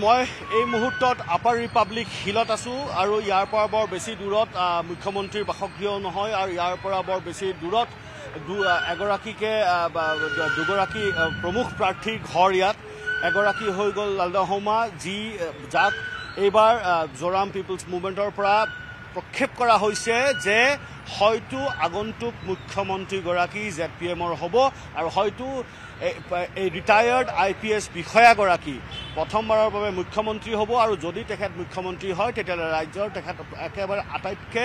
মই এই মুহূৰ্তত আপাৰ ৰিপাব্লিক হিলত আছো আৰু ইয়াৰ পৰা বৰ বেছি দূৰত মুখ্যমন্ত্ৰীৰ বাসগৃহ নহয় আৰু ইয়াৰ পৰা বৰ বেছি দূৰত দুগৰাকী প্ৰমুখ প্ৰাৰ্থীৰ ঘৰ ইয়াত এগৰাকী হৈ গ'ল লালদাহমা যাক এইবাৰ মিজোৰাম পিপলছ মুভমেণ্টৰ পৰা প্ৰক্ষেপ কৰা হৈছে যে হয়তো আগন্তুক মুখ্যমন্ত্ৰীগৰাকী ZPMৰ হ'ব আৰু হয়তো এই ৰিটায়াৰ্ড IPS বিষয়াগৰাকী প্ৰথমবাৰৰ বাবে মুখ্যমন্ত্ৰী হ'ব আৰু যদি তেখেত মুখ্যমন্ত্ৰী হয় তেতিয়াহ'লে ৰাজ্যৰ তেখেত একেবাৰে আটাইতকৈ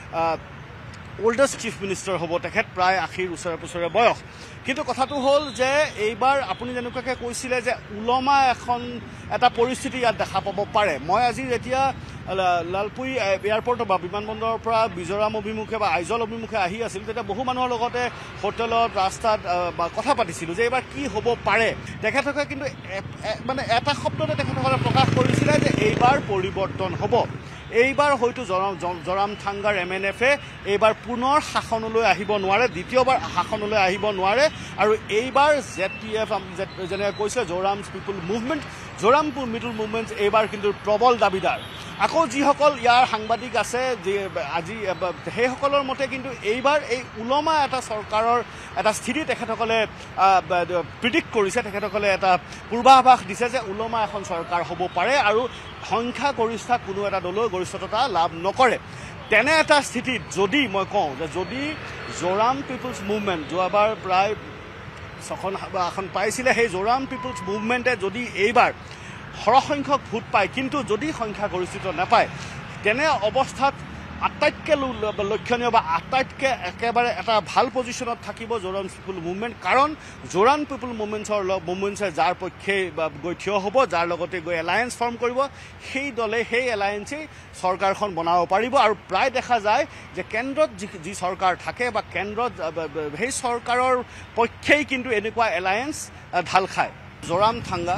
ওল্ডেষ্ট চিফ মিনিষ্টাৰ হ'ব তেখেত প্ৰায় 80ৰ ওচৰে পুচৰে বয়স কিন্তু কথাটো হ'ল যে এইবাৰ আপুনি যেনেকুৱাকৈ কৈছিলে যে উলমা এটা পৰিস্থিতি ইয়াত দেখা পাব পাৰে মই আজি যেতিয়া লালপুই এয়াৰপৰ্ট বা বিমানবন্দৰৰ পৰা মিজোৰাম অভিমুখে বা আইজল অভিমুখে আহি আছিল তেতিয়া বহু মানুহৰ লগতে হোটেলত ৰাস্তাত কথা পাতিছিলোঁ যে এইবাৰ কি হ'ব পাৰে তেখেতসকলে কিন্তু মানে এটা শব্দতে তেখেতসকলে প্ৰকাশ কৰিছিলে যে এইবাৰ পৰিৱৰ্তন হ'ব এইবাৰ হয়তো জোৰামথাংগাৰ MNFে এইবাৰ পুনৰ শাসনলৈ আহিব নোৱাৰে দ্বিতীয়বাৰ শাসনলৈ আহিব নোৱাৰে আৰু এইবাৰ ZPF যেনে কৈছে জোৰাম পিপল মুভমেণ্ট জোৰামপুৰ মিডল মুভমেণ্ট এইবাৰ কিন্তু প্ৰবল দাবীদাৰ আকৌ যিসকল ইয়াৰ সাংবাদিক আছে আজি সেইসকলৰ মতে কিন্তু এইবাৰ এই উলমা এটা চৰকাৰৰ এটা স্থিতি তেখেতসকলে প্ৰিডিক্ট কৰিছে তেখেতসকলে এটা পূৰ্বাভাস দিছে যে উলমা এখন চৰকাৰ হ'ব পাৰে আৰু সংখ্যাগৰিষ্ঠ কোনো এটা দলৰ গৰিষ্ঠতা লাভ নকৰে তেনে এটা স্থিতিত যদি মই কওঁ যে যদি জোৰাম পিপলছ মুভমেণ্ট যোৱাবাৰ প্ৰায় 6খন আসন পাইছিলে সেই জোৰাম পিপলছ মুভমেণ্টে যদি এইবাৰ সৰহসংখ্যক ভোট পায় কিন্তু যদি সংখ্যাগৰিষ্ঠতা নাপায় তেনে অৱস্থাত আটাইতকৈ লক্ষণীয় বা আটাইতকৈ একেবাৰে এটা ভাল পজিশ্যনত থাকিব জোৰাম পিপল মুভমেণ্ট কাৰণ জোৰাম পিপল মুভমেণ্টছে যাৰ পক্ষে গৈ থিয় হ'ব যাৰ লগতে গৈ এলায়েন্স ফৰ্ম কৰিব সেই দলে সেই এলায়েন্সেই চৰকাৰখন বনাব পাৰিব আৰু প্ৰায় দেখা যায় যে কেন্দ্ৰত যি চৰকাৰ থাকে বা কেন্দ্ৰত সেই চৰকাৰৰ পক্ষেই কিন্তু এনেকুৱা এলায়েন্স ঢাল খায় জোৰামথাংগা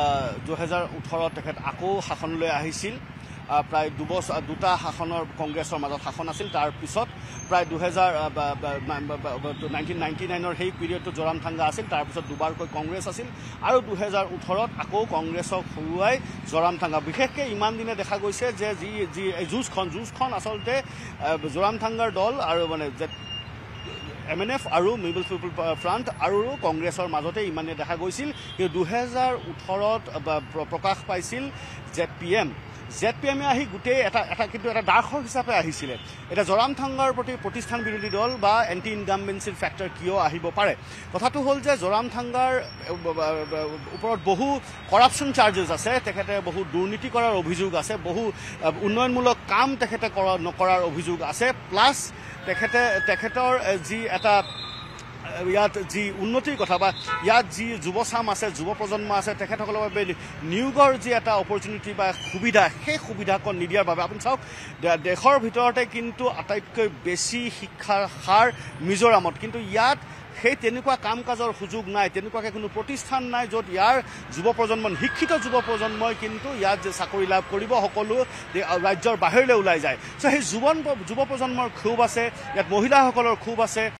2018 তেখেত আকৌ শাসনলৈ আহিছিল প্ৰায় দুটা শাসনৰ কংগ্ৰেছৰ মাজত শাসন আছিল তাৰ পিছত প্ৰায় 1999ৰ সেই পিৰিয়ডটো জোৰামথাংগা আছিল তাৰ পিছত দুবাৰকৈ কংগ্ৰেছ আছিল আৰু 2018ত আকৌ কংগ্ৰেছক হৰুৱাই জোৰামথাংগা বিশেষকৈ ইমান দিনে দেখা গৈছে যে যি যুঁজখন আচলতে জোৰামথাংগাৰ দল আৰু মানে MNF আৰু মিডল পিপল ফ্ৰণ্ট আৰু কংগ্ৰেছৰ মাজতে ইমানে দেখা গৈছিল কিন্তু 2018ত প্ৰকাশ পাইছিল ZPMে আহি গোটেই কিন্তু এটা দাৰ্শক হিচাপে আহিছিলে এটা জোৰামথাংগাৰ প্ৰতি প্ৰতিষ্ঠান বিৰোধী দল বা এণ্টি ইনকামবেঞ্চিৰ ফেক্টৰ কিয় আহিব পাৰে কথাটো হ'ল যে জোৰামথাংগাৰ ওপৰত বহু কৰাপশ্যন চাৰ্জেছ আছে তেখেতে বহু দুৰ্নীতি কৰাৰ অভিযোগ আছে বহু উন্নয়নমূলক কাম তেখেতে নকৰাৰ অভিযোগ আছে প্লাছ তেখেতৰ যি এটা ইয়াত যি উন্নতিৰ কথা বা ইয়াত যি যুৱচাম আছে যুৱ প্ৰজন্ম আছে তেখেতসকলৰ বাবে নিয়োগৰ যি এটা অপৰচুনিটি বা সুবিধা সেই সুবিধাকণ নিদিয়াৰ বাবে আপুনি চাওক দেশৰ ভিতৰতে কিন্তু আটাইতকৈ বেছি শিক্ষাৰ হাৰ মিজোৰামত কিন্তু ইয়াত সেই তেনেকুৱা কাম কাজৰ সুযোগ নাই তেনেকুৱাকৈ কোনো প্ৰতিষ্ঠান নাই য'ত ইয়াৰ শিক্ষিত যুৱ প্ৰজন্মই কিন্তু ইয়াত যে চাকৰি লাভ কৰিব সকলো ৰাজ্যৰ বাহিৰলৈ ওলাই যায় চ' সেই যুৱ প্ৰজন্মৰ ক্ষোভ আছে ইয়াত মহিলাসকলৰ ক্ষোভ আছে